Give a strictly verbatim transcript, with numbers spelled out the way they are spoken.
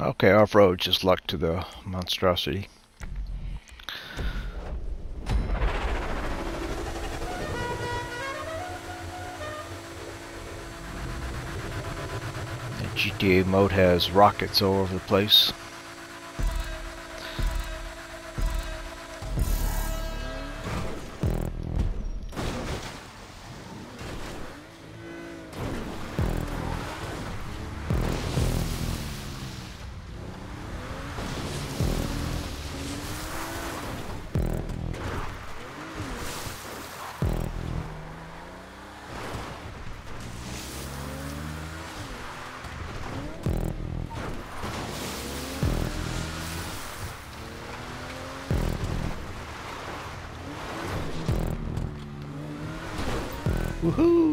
Okay, off-road, just luck to the monstrosity. The G T A mode has rockets all over the place. Woohoo!